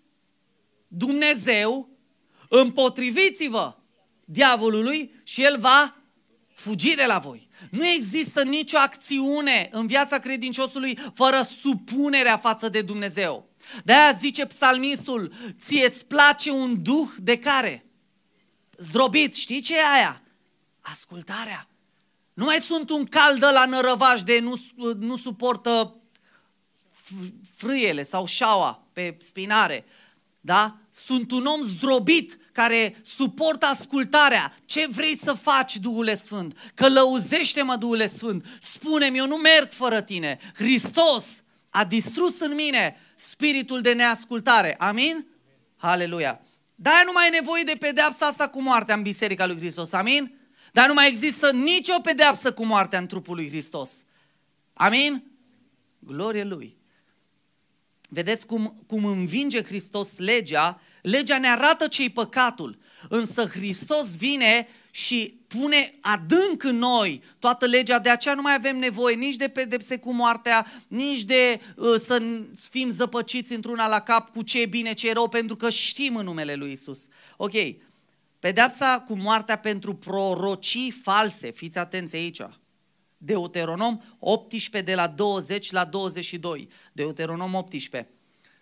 Dumnezeu, împotriviți-vă diavolului și el va fugi de la voi. Nu există nicio acțiune în viața credinciosului fără supunerea față de Dumnezeu. De-aia zice psalmistul, ție-ți place un duh de care? Zdrobit, știi ce e aia? Ascultarea. Nu mai sunt un cal de la nărăvaș de nu, nu suportă frâiele sau șaua pe spinare. Da? Sunt un om zdrobit care suportă ascultarea. Ce vrei să faci, Duhule Sfânt? Călăuzește-mă, Duhule Sfânt. Spune-mi, eu nu merg fără tine. Hristos a distrus în mine spiritul de neascultare. Amin? Aleluia. Dar nu mai e nevoie de pedeapsa asta cu moartea în Biserica lui Hristos. Amin? Dar nu mai există nicio pedeapsă cu moartea în trupul lui Hristos. Amin? Glorie Lui. Vedeți cum, cum învinge Hristos legea? Legea ne arată ce-i păcatul. Însă Hristos vine și pune adânc în noi toată legea. De aceea nu mai avem nevoie nici de pedepse cu moartea, nici de uh, să fim zăpăciți într-una la cap cu ce e bine, ce e rău, pentru că știm în numele lui Isus. Ok, pedeapsa cu moartea pentru prorocii false. Fiți atenți aici. Deuteronom optsprezece de la douăzeci la douăzeci și doi. Deuteronom optsprezece.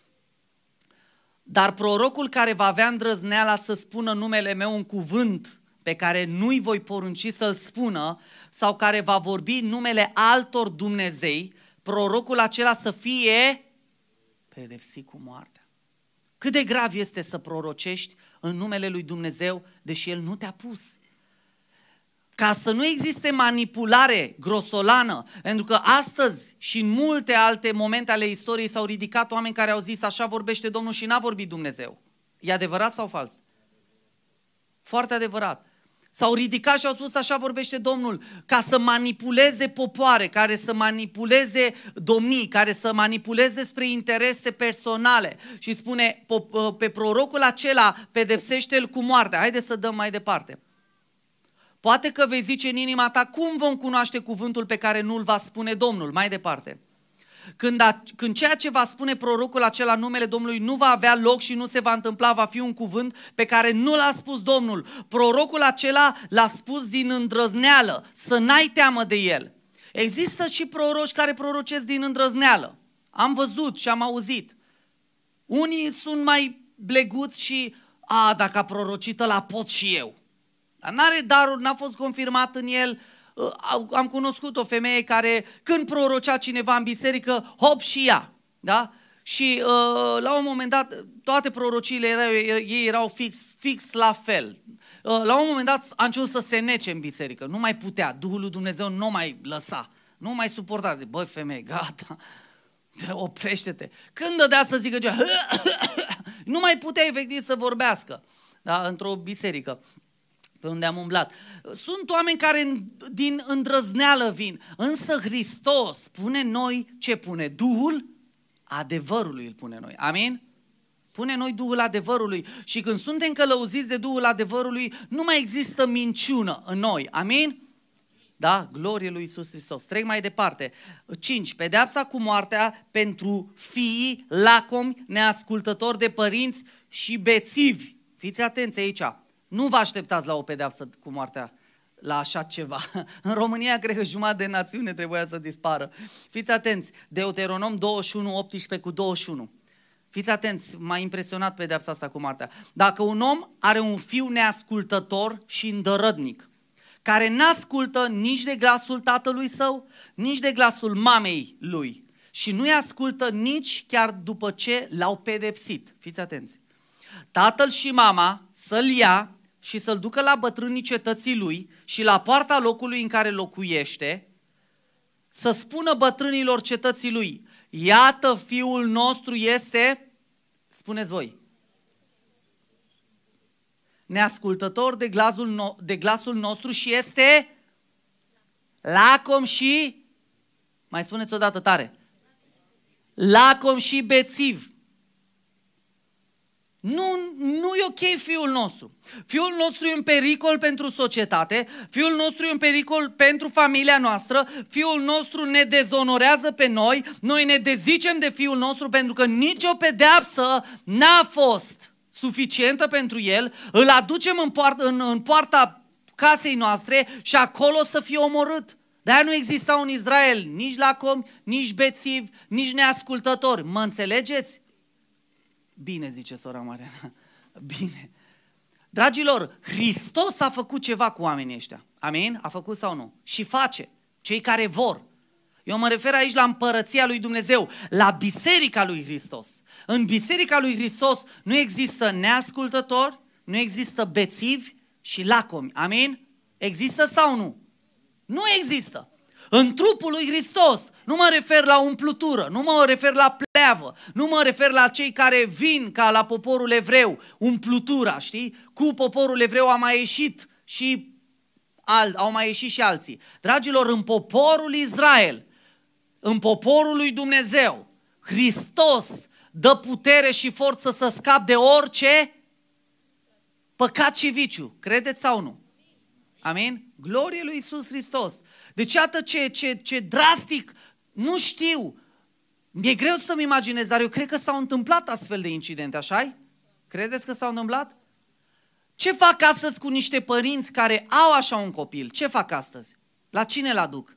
Dar prorocul care va avea îndrăzneala să spună numele meu un cuvânt pe care nu-i voi porunci să-l spună, sau care va vorbi numele altor Dumnezei, prorocul acela să fie pedepsit cu moartea. Cât de grav este să prorocești în numele lui Dumnezeu, deși El nu te-a pus. Ca să nu existe manipulare grosolană, pentru că astăzi și în multe alte momente ale istoriei s-au ridicat oameni care au zis așa vorbește Domnul și n-a vorbit Dumnezeu. E adevărat sau fals? Foarte adevărat. S-au ridicat și au spus așa vorbește Domnul, ca să manipuleze popoare, care să manipuleze domnii, care să manipuleze spre interese personale. Și spune, pe prorocul acela pedepsește-l cu moartea. Haideți să dăm mai departe. Poate că vei zice în inima ta, cum vom cunoaște cuvântul pe care nu-l va spune Domnul? Mai departe. Când, a, când ceea ce va spune prorocul acela în numele Domnului nu va avea loc și nu se va întâmpla, va fi un cuvânt pe care nu l-a spus Domnul. Prorocul acela l-a spus din îndrăzneală, să n-ai teamă de el. Există și proroci care prorocesc din îndrăzneală. Am văzut și am auzit. Unii sunt mai bleguți și, a, dacă a prorocit ăla pot și eu. Dar n-are darul, n-a fost confirmat în el. Am cunoscut o femeie care, când prorocea cineva în biserică, hop și ea. Da? Și uh, la un moment dat, toate prorociile erau, ei erau fix, fix la fel. Uh, la un moment dat a început să se nece în biserică. Nu mai putea. Duhul lui Dumnezeu nu mai lăsa. Nu mai suporta. Zic, băi femeie, gata. Oprește-te. Când dădea să zică ceva, nu mai putea efectiv să vorbească. Da? Într-o biserică pe unde am umblat. Sunt oameni care din îndrăzneală vin, însă Hristos pune noi ce pune? Duhul adevărului îl pune noi. Amin? Pune noi Duhul adevărului și când suntem călăuziți de Duhul adevărului, nu mai există minciună în noi. Amin? Da? Glorie lui Iisus Hristos. Trec mai departe. cinci. Pedeapsa cu moartea pentru fiii lacomi, neascultători de părinți și bețivi. Fiți atenți aici. Nu vă așteptați la o pedeapsă cu moartea, la așa ceva. În România, cred că jumătate de națiune trebuia să dispară. Fiți atenți, Deuteronom douăzeci și unu, optsprezece cu douăzeci și unu. Fiți atenți, m-a impresionat pedeapsa asta cu moartea. Dacă un om are un fiu neascultător și îndărădnic, care n-ascultă nici de glasul tatălui său, nici de glasul mamei lui, și nu-i ascultă nici chiar după ce l-au pedepsit. Fiți atenți. Tatăl și mama să-l ia și să-l ducă la bătrânii cetății lui și la poarta locului în care locuiește, să spună bătrânilor cetății lui, iată fiul nostru este, spuneți voi, neascultător de glasul, no- de glasul nostru și este lacom și, mai spuneți odată tare, lacom și bețiv. Nu, nu e ok fiul nostru. Fiul nostru e un pericol pentru societate, fiul nostru e un pericol pentru familia noastră, fiul nostru ne dezonorează pe noi, noi ne dezicem de fiul nostru pentru că nicio pedeapsă n-a fost suficientă pentru el, îl aducem în poarta, în, în poarta casei noastre și acolo să fie omorât. De-aia nu exista în Israel nici lacomi, nici bețivi, nici neascultători. Mă înțelegeți? Bine, zice sora Mariana. Bine. Dragilor, Hristos a făcut ceva cu oamenii ăștia. Amin? A făcut sau nu? Și face. Cei care vor. Eu mă refer aici la împărăția lui Dumnezeu, la biserica lui Hristos. În biserica lui Hristos nu există neascultători, nu există bețivi și lacomi. Amin? Există sau nu? Nu există. În trupul lui Hristos, nu mă refer la umplutură, nu mă refer la pleavă, nu mă refer la cei care vin ca la poporul evreu, umplutura, știi? Cu poporul evreu a mai ieșit și al, au mai ieșit și alții. Dragilor, în poporul Israel, în poporul lui Dumnezeu, Hristos dă putere și forță să scapi de orice păcat și viciu. Credeți sau nu? Amin? Glorie lui Iisus Hristos. Deci iată ce, ce, ce drastic, nu știu, mi-e greu să-mi imaginez, dar eu cred că s-au întâmplat astfel de incidente, așa-i? Credeți că s-au întâmplat? Ce fac astăzi cu niște părinți care au așa un copil? Ce fac astăzi? La cine îl aduc?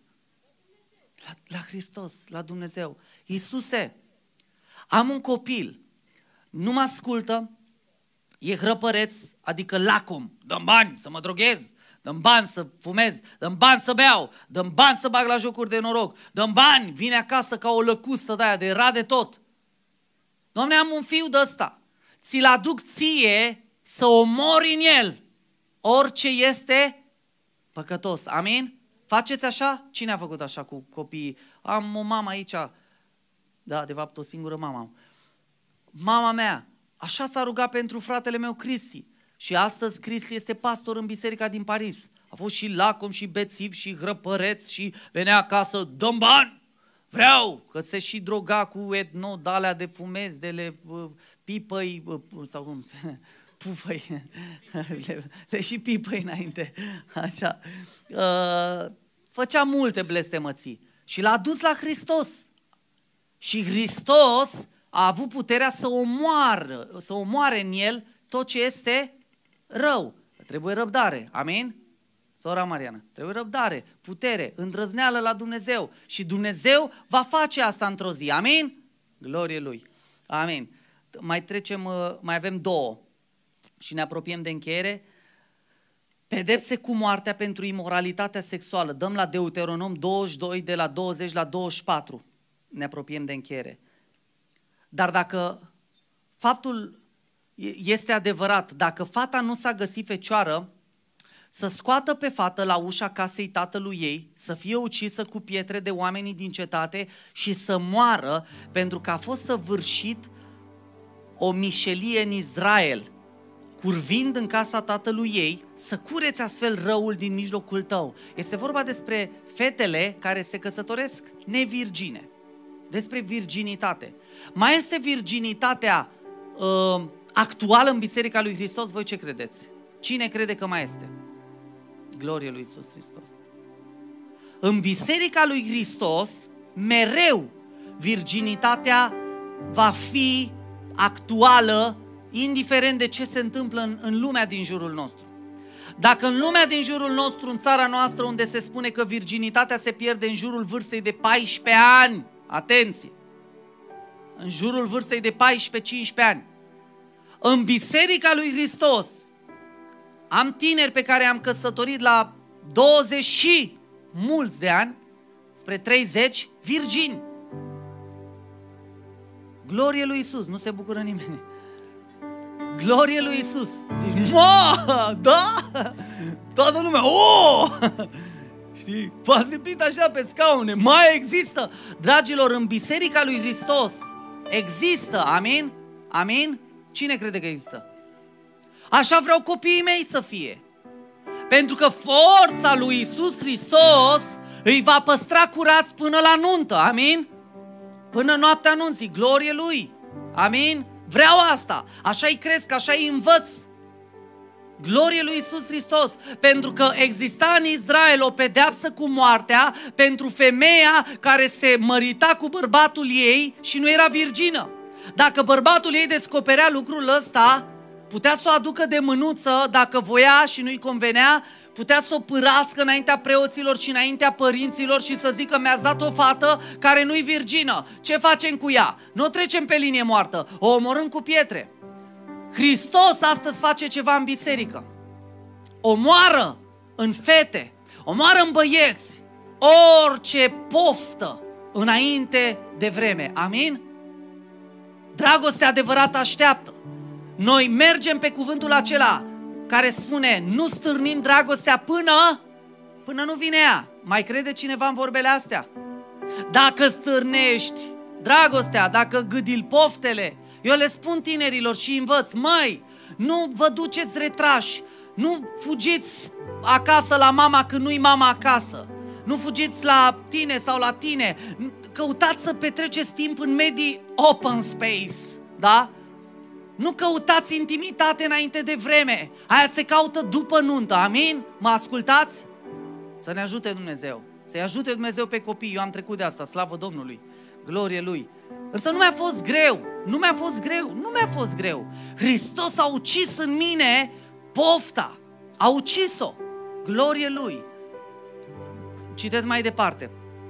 La, la Hristos, la Dumnezeu. Iisuse, am un copil, nu mă ascultă, e hrăpăreț, adică lacom, dă-mi bani să mă droghez, dă-mi bani să fumez, dă-mi bani să beau, dă-mi bani să bag la jocuri de noroc, dă-mi bani, vine acasă ca o lăcustă de aia, de rade tot. Doamne, am un fiu de ăsta, ți-l aduc ție să omori în el orice este păcătos. Amin? Faceți așa? Cine a făcut așa cu copiii? Am o mamă aici, da, de fapt o singură mamă. Mama mea, așa s-a rugat pentru fratele meu Cristi. Și astăzi Cristi este pastor în biserica din Paris. A fost și lacom și bețiv și hrăpăreț și venea acasă, dă-mi bani, vreau, că se și droga cu etno, de-alea de fumez, de le uh, pipăi, uh, sau cum se... pufăi, le, le și pipăi înainte, așa. Uh, făcea multe blestemății și l-a dus la Hristos. Și Hristos a avut puterea să omoară, să omoare în el tot ce este rău. Trebuie răbdare, amin? Sora Mariana, trebuie răbdare, putere, îndrăzneală la Dumnezeu. Și Dumnezeu va face asta într-o zi, amin? Glorie Lui, amin. Mai trecem, mai avem două și ne apropiem de încheiere. Pedepse cu moartea pentru imoralitatea sexuală. Dăm la Deuteronom douăzeci și doi, de la douăzeci la douăzeci și patru. Ne apropiem de încheiere. Dar dacă faptul este adevărat, dacă fata nu s-a găsit fecioară, să scoată pe fată la ușa casei tatălui ei, să fie ucisă cu pietre de oamenii din cetate și să moară, pentru că a fost săvârșit o mișelie în Israel, curvind în casa tatălui ei, să cureți astfel răul din mijlocul tău. Este vorba despre fetele care se căsătoresc nevirgine, despre virginitate. Mai este virginitatea uh, actuală în Biserica lui Hristos? Voi ce credeți? Cine crede că mai este? Glorie lui Iisus Hristos. În Biserica lui Hristos, mereu virginitatea va fi actuală, indiferent de ce se întâmplă în, în lumea din jurul nostru. Dacă în lumea din jurul nostru, în țara noastră, unde se spune că virginitatea se pierde în jurul vârstei de paisprezece ani, atenție, în jurul vârstei de paisprezece cincisprezece ani, în Biserica lui Hristos, am tineri pe care am căsătorit la douăzeci și mulți de ani, spre treizeci, virgini. Glorie lui Iisus, nu se bucură nimeni. Glorie lui Iisus. Zici, mă, da? Toată lumea, o! Știi, pasipit așa pe scaune, mai există. Dragilor, în Biserica lui Hristos există, amin? Amin? Cine crede că există? Așa vreau copiii mei să fie. Pentru că forța lui Iisus Hristos îi va păstra curați până la nuntă, amin? Până noaptea anunții, glorie Lui, amin? Vreau asta, așa-i cresc, așa-i învăț. Glorie lui Iisus Hristos, pentru că exista în Israel o pedeapsă cu moartea pentru femeia care se mărita cu bărbatul ei și nu era virgină. Dacă bărbatul ei descoperea lucrul ăsta, putea să o aducă de mânuță, dacă voia și nu-i convenea, putea să o pârască înaintea preoților și înaintea părinților și să zică, mi-ați dat o fată care nu-i virgină, ce facem cu ea? Nu o trecem pe linie moartă, o omorâm cu pietre. Hristos astăzi face ceva în biserică. Omoară în fete, omoară în băieți orice poftă înainte de vreme. Amin? Dragostea adevărată așteaptă. Noi mergem pe cuvântul acela care spune, nu stârnim dragostea până, până nu vine ea. Mai crede cineva în vorbele astea? Dacă stârnești dragostea, dacă gâdil poftele, eu le spun tinerilor și învăț, măi, nu vă duceți retrași, nu fugiți acasă la mama când nu-i mama acasă, nu fugiți la tine sau la tine, căutați să petreceți timp în medii open space, da? Nu căutați intimitate înainte de vreme, aia se caută după nuntă, amin? Mă ascultați? Să ne ajute Dumnezeu, să-i ajute Dumnezeu pe copii, eu am trecut de asta, slavă Domnului, glorie Lui. Însă nu mi-a fost greu, nu mi-a fost greu, nu mi-a fost greu. Hristos a ucis în mine pofta, a ucis-o, glorie Lui. Citesc mai departe,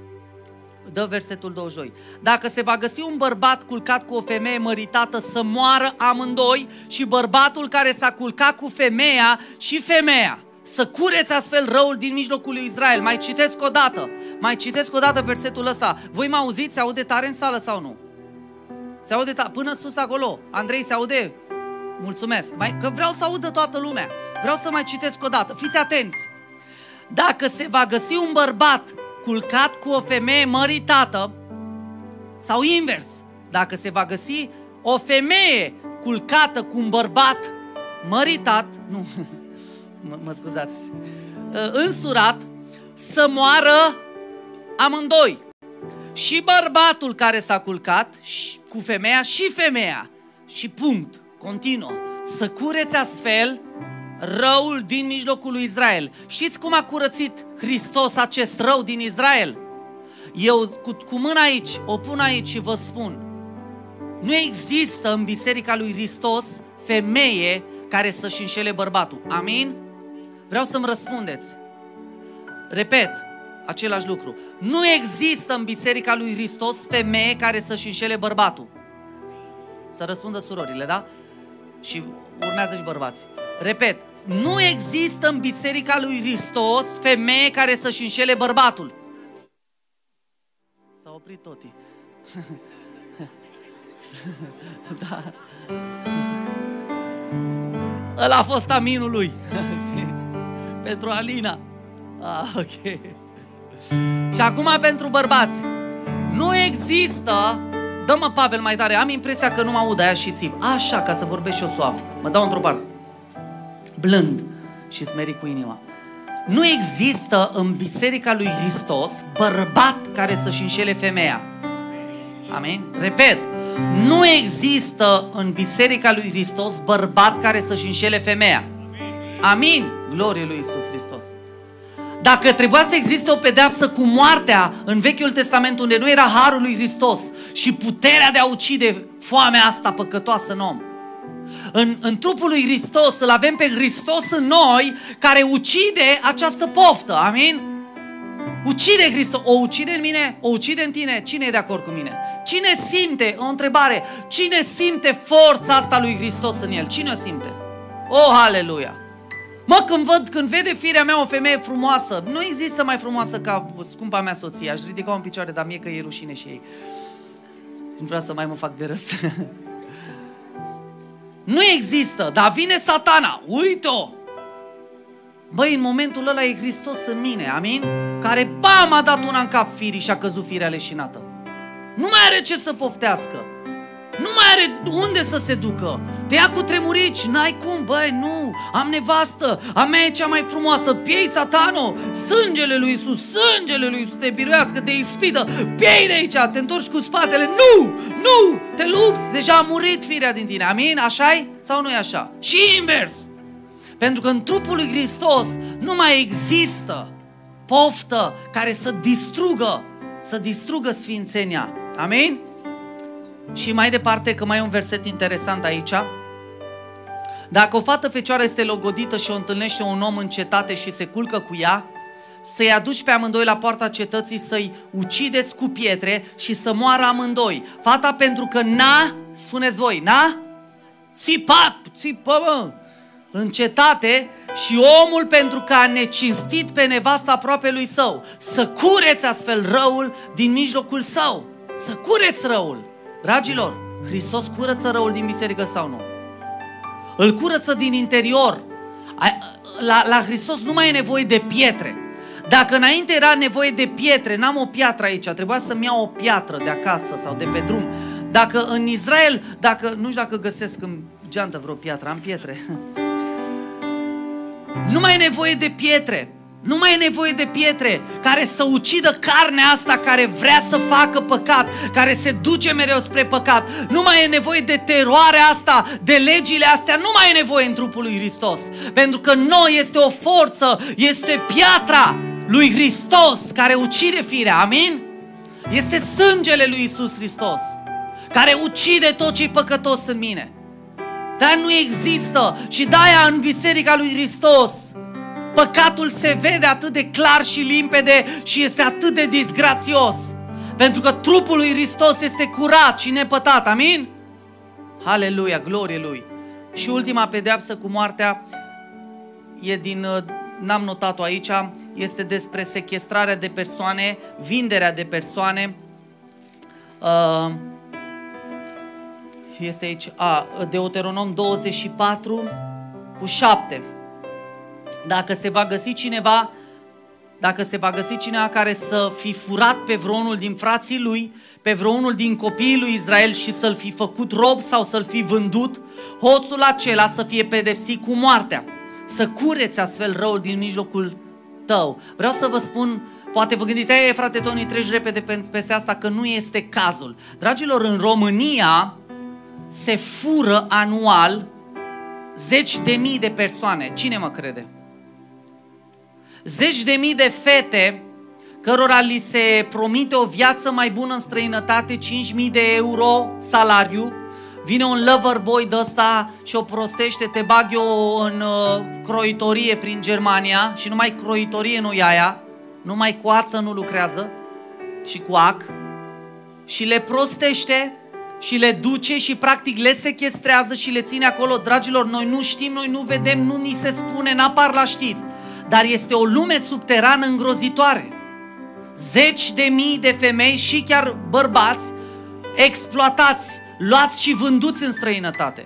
dă versetul douăzeci și doi. Dacă se va găsi un bărbat culcat cu o femeie măritată, să moară amândoi, și bărbatul care s-a culcat cu femeia și femeia. Să cureți astfel răul din mijlocul lui Israel. Mai citesc o dată, mai citesc o dată versetul ăsta. Voi mă auziți? Se aude tare în sală sau nu? Se aude tare, până sus acolo. Andrei, se aude? Mulțumesc. Mai, că vreau să audă toată lumea. Vreau să mai citesc o dată. Fiți atenți. Dacă se va găsi un bărbat culcat cu o femeie măritată, sau invers, dacă se va găsi o femeie culcată cu un bărbat măritat, nu, mă, mă scuzați, însurat, să moară amândoi. Și bărbatul care s-a culcat cu femeia și femeia. Și punct, continuă. Să cureți astfel răul din mijlocul lui Israel. Știți cum a curățit Hristos acest rău din Israel? Eu cu, cu mâna aici, o pun aici și vă spun, nu există în biserica lui Hristos femeie care să-și înșele bărbatul. Amin? Vreau să-mi răspundeți. Repet, același lucru. Nu există în biserica lui Hristos femeie care să-și înșele bărbatul. Să răspundă surorile, da? Și urmează și bărbații. Repet, nu există în biserica lui Hristos femeie care să-și înșele bărbatul. S-a oprit totii. Da. Ăla a fost aminul lui. Pentru Alina. Ah, ok. Și acum pentru bărbați. Nu există. Dă-mă, Pavel, mai tare. Am impresia că nu mă aud, aia și țip. Așa, ca să vorbesc și eu suav. Mă dau într-o parte. Blând și smerit cu inima. Nu există în biserica lui Hristos bărbat care să-și înșele femeia. Amin? Repet. Nu există în biserica lui Hristos bărbat care să-și înșele femeia. Amin? Glorie lui Iisus Hristos. Dacă trebuia să existe o pedeapsă cu moartea în Vechiul Testament, unde nu era harul lui Hristos și puterea de a ucide foamea asta păcătoasă în om, în, în trupul lui Hristos îl avem pe Hristos în noi, care ucide această poftă. Amin? Ucide Hristos. O ucide în mine? O ucide în tine? Cine e de acord cu mine? Cine simte, o întrebare, cine simte forța asta lui Hristos în el? Cine o simte? Oh, aleluia! Mă, când văd, când vede firea mea o femeie frumoasă, nu există mai frumoasă ca scumpa mea soție. Aș ridica un picioare, dar mie că e rușine și ei. Nu vreau să mai mă fac de râs. Nu există, dar vine Satana, uite-o! Băi, în momentul ăla e Hristos în mine, amin? Care, bam, a dat una în cap firii și a căzut firea leșinată. Nu mai are ce să poftească. Nu mai are unde să se ducă. Te ia cu tremurici, n-ai cum, băi, nu, am nevastă, a mea e cea mai frumoasă, piei, Satano, sângele lui Iisus, sângele lui Iisus te biruiască, te ispită, piei de aici, te întorci cu spatele, nu, nu, te lupți, deja a murit firea din tine, amin? Așa-i sau nu e așa? Și invers, pentru că în trupul lui Hristos nu mai există poftă care să distrugă, să distrugă sfințenia, amin? Și mai departe, că mai e un verset interesant aici. Dacă o fată fecioară este logodită și o întâlnește un om în cetate și se culcă cu ea, să-i aduci pe amândoi la poarta cetății, să-i ucideți cu pietre și să moară amândoi. Fata, pentru că n-a, spuneți voi, n-a țipat, țipă, mă, în cetate și omul pentru că a necinstit pe nevasta aproapelui său. Să cureți astfel răul din mijlocul său. Să cureți răul. Dragilor, Hristos curăță răul din biserică sau nu? Îl curăță din interior. La, la Hristos nu mai e nevoie de pietre. Dacă înainte era nevoie de pietre, n-am o piatră aici, trebuia să-mi iau o piatră de acasă sau de pe drum. Dacă în Israel, dacă, nu știu dacă găsesc în geantă vreo piatră, am pietre. Nu mai e nevoie de pietre. Nu mai e nevoie de pietre care să ucidă carnea asta care vrea să facă păcat, care se duce mereu spre păcat. Nu mai e nevoie de teroarea asta, de legile astea. Nu mai e nevoie în trupul lui Hristos. Pentru că noi este o forță, este piatra lui Hristos care ucide firea. Amin? Este sângele lui Iisus Hristos care ucide tot ce-i păcătos în mine. Dar nu există și de-aia în biserica lui Hristos păcatul se vede atât de clar și limpede și este atât de disgrațios. Pentru că trupul lui Hristos este curat și nepătat. Amin? Haleluia, glorie lui. Și ultima pedeapsă cu moartea e din, n-am notat-o aici, este despre sechestrarea de persoane, vinderea de persoane. Este aici, a, Deuteronom douăzeci și patru cu șapte. Dacă se va găsi cineva, dacă se va găsi cineva care să fi furat pe vreunul din frații lui, pe vreunul din copiii lui Israel și să-l fi făcut rob sau să-l fi vândut, hoțul acela să fie pedepsit cu moartea. Să cureți astfel răul din mijlocul tău. Vreau să vă spun, poate vă gândiți, ei, frate Toni, treci repede peste asta, că nu este cazul. Dragilor, în România se fură anual zeci de mii de persoane. Cine mă crede? Zeci de mii de fete cărora li se promite o viață mai bună în străinătate, cinci mii de euro salariu. Vine un lover boy de ăsta și o prostește, te bag eu în uh, croitorie prin Germania și numai croitorie nu-i aia, numai cu ață nu lucrează și cu ac și le prostește și le duce și practic le sechestrează și le ține acolo. Dragilor, noi nu știm, noi nu vedem, nu ni se spune, n-apar la știri, dar este o lume subterană îngrozitoare. Zeci de mii de femei și chiar bărbați exploatați, luați și vânduți în străinătate.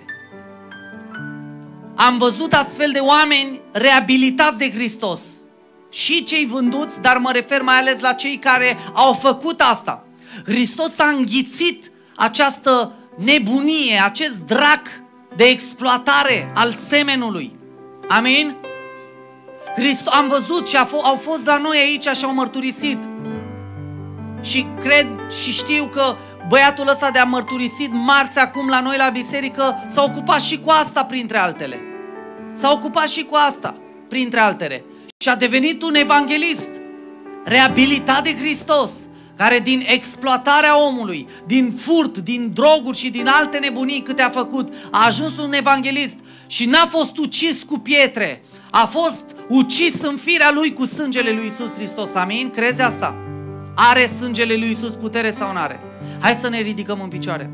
Am văzut astfel de oameni reabilitați de Hristos. Și cei vânduți, dar mă refer mai ales la cei care au făcut asta. Hristos a înghițit această nebunie, acest drac de exploatare al semenului. Amin? Hristos, am văzut și au fost la noi aici și au mărturisit. Și cred și știu că băiatul ăsta de a mărturisit marți acum la noi la biserică s-a ocupat și cu asta printre altele. S-a ocupat și cu asta printre altele. Și a devenit un evanghelist reabilitat de Hristos, care din exploatarea omului, din furt, din droguri și din alte nebunii câte a făcut, a ajuns un evanghelist și n-a fost ucis cu pietre, a fost ucis în firea lui cu sângele lui Iisus Hristos. Amin? Crezi asta? Are sângele lui Iisus putere sau n-are? Hai să ne ridicăm în picioare.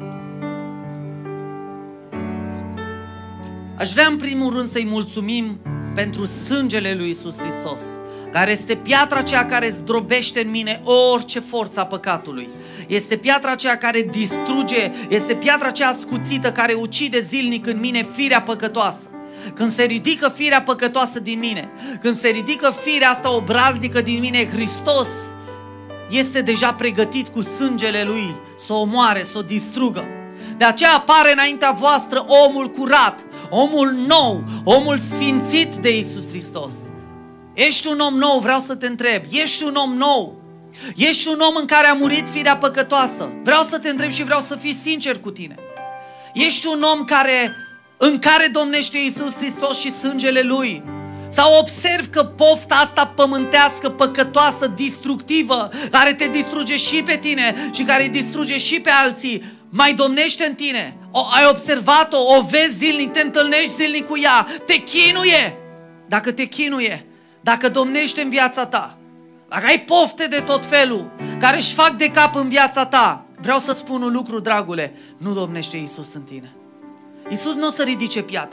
Aș vrea în primul rând să-i mulțumim pentru sângele lui Iisus Hristos, care este piatra aceea care zdrobește în mine orice forță a păcatului. Este piatra aceea care distruge, este piatra aceea ascuțită care ucide zilnic în mine firea păcătoasă. Când se ridică firea păcătoasă din mine, când se ridică firea asta obraznică din mine, Hristos este deja pregătit cu sângele Lui să o omoare, să o distrugă. De aceea apare înaintea voastră omul curat, omul nou, omul sfințit de Iisus Hristos. Ești un om nou, vreau să te întreb, ești un om nou? Ești un om în care a murit firea păcătoasă? Vreau să te întreb și vreau să fii sincer cu tine. Ești un om care, în care domnește Iisus Hristos și sângele Lui? Sau observ că pofta asta pământească, păcătoasă, distructivă, care te distruge și pe tine și care îi distruge și pe alții, mai domnește în tine? O, ai observat-o, o vezi zilnic, te întâlnești zilnic cu ea, te chinuie. Dacă te chinuie, dacă domnește în viața ta, dacă ai pofte de tot felul care își fac de cap în viața ta, vreau să spun un lucru, dragule, nu domnește Iisus în tine. Iisus nu o să ridice piatra.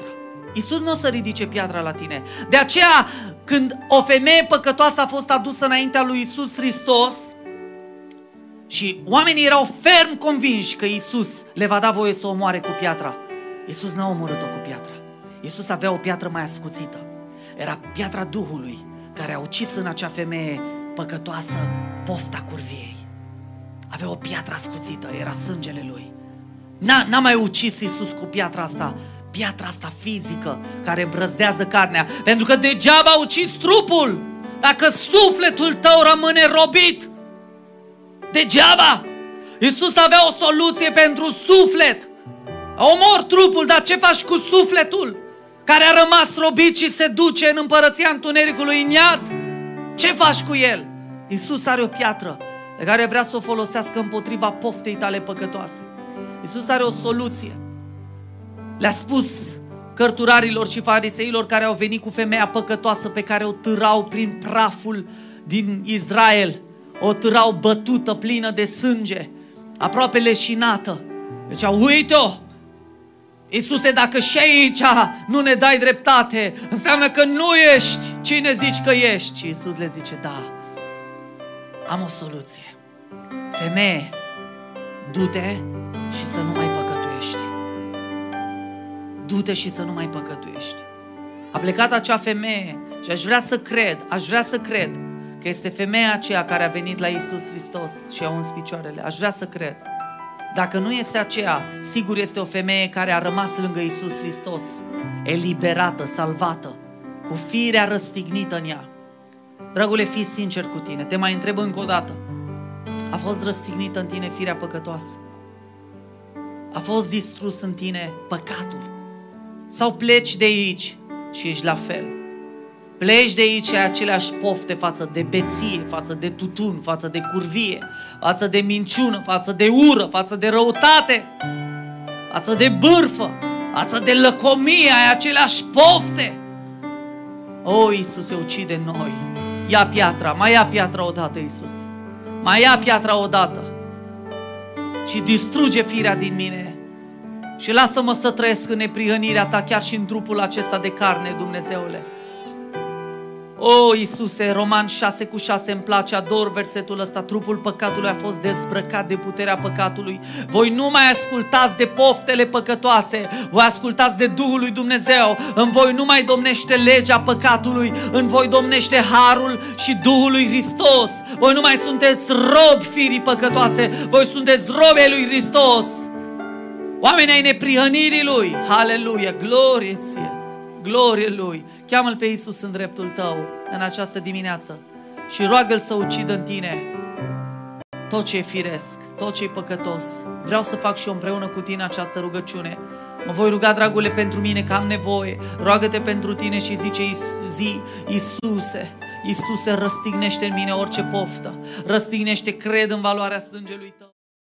Iisus nu o să ridice piatra la tine. De aceea, când o femeie păcătoasă a fost adusă înaintea lui Iisus Hristos și oamenii erau ferm convinși că Iisus le va da voie să o omoare cu piatra, Iisus n-a omorât-o cu piatra. Iisus avea o piatră mai ascuțită. Era piatra Duhului care a ucis în acea femeie păcătoasă pofta curviei. Avea o piatră ascuțită, era sângele Lui. N-a, n-a mai ucis Iisus cu piatra asta, piatra asta fizică care brăzdează carnea, pentru că degeaba a ucis trupul dacă sufletul tău rămâne robit. Degeaba! Iisus avea o soluție pentru suflet. Omor trupul, dar ce faci cu sufletul care a rămas robit și se duce în împărăția întunericului, în iad? Ce faci cu el? Iisus are o piatră pe care vrea să o folosească împotriva poftei tale păcătoase. Iisus are o soluție. Le-a spus cărturarilor și fariseilor care au venit cu femeia păcătoasă pe care o târau prin praful din Israel, o târau bătută, plină de sânge, aproape leșinată. Deci, uite-o! Iisuse, dacă și aici nu ne dai dreptate, înseamnă că nu ești cine zici că ești. Și Iisus le zice, da, am o soluție. Femeie, du-te și să nu mai păcătuiești. Du-te și să nu mai păcătuiești. A plecat acea femeie și aș vrea să cred, aș vrea să cred că este femeia aceea care a venit la Iisus Hristos și a uns picioarele. Aș vrea să cred. Dacă nu este aceea, sigur este o femeie care a rămas lângă Iisus Hristos, eliberată, salvată, cu firea răstignită în ea. Dragule, fii sincer cu tine, te mai întreb încă o dată. A fost răstignită în tine firea păcătoasă? A fost distrus în tine păcatul? Sau pleci de aici și ești la fel? Pleci de aici, ai aceleași pofte față de beție, față de tutun, față de curvie, față de minciună, față de ură, față de răutate, față de bârfă, față de lăcomie, ai aceleași pofte. O, Iisuse, ucide în noi. Ia piatra, mai ia piatra odată, Iisus. Mai ia piatra odată și distruge firea din mine și lasă-mă să trăiesc în neprihănirea ta chiar și în trupul acesta de carne, Dumnezeule. O, Iisuse, Roman șase cu șase, îmi place, ador versetul ăsta. Trupul păcatului a fost dezbrăcat de puterea păcatului. Voi nu mai ascultați de poftele păcătoase, voi ascultați de Duhul lui Dumnezeu. În voi nu mai domnește legea păcatului, în voi domnește harul și Duhul lui Hristos. Voi nu mai sunteți robi firii păcătoase, voi sunteți robi ai lui Hristos, oameni ai neprihănirii Lui. Haleluia, glorie ție, glorie Lui. Cheamă-L pe Iisus în dreptul tău în această dimineață și roagă-L să ucidă în tine tot ce e firesc, tot ce e păcătos. Vreau să fac și eu împreună cu tine această rugăciune. Mă voi ruga, dragule, pentru mine că am nevoie. Roagă-te pentru tine și zice, zi, Iisuse, Iisuse, răstignește în mine orice poftă. Răstignește, cred în valoarea sângelui tău.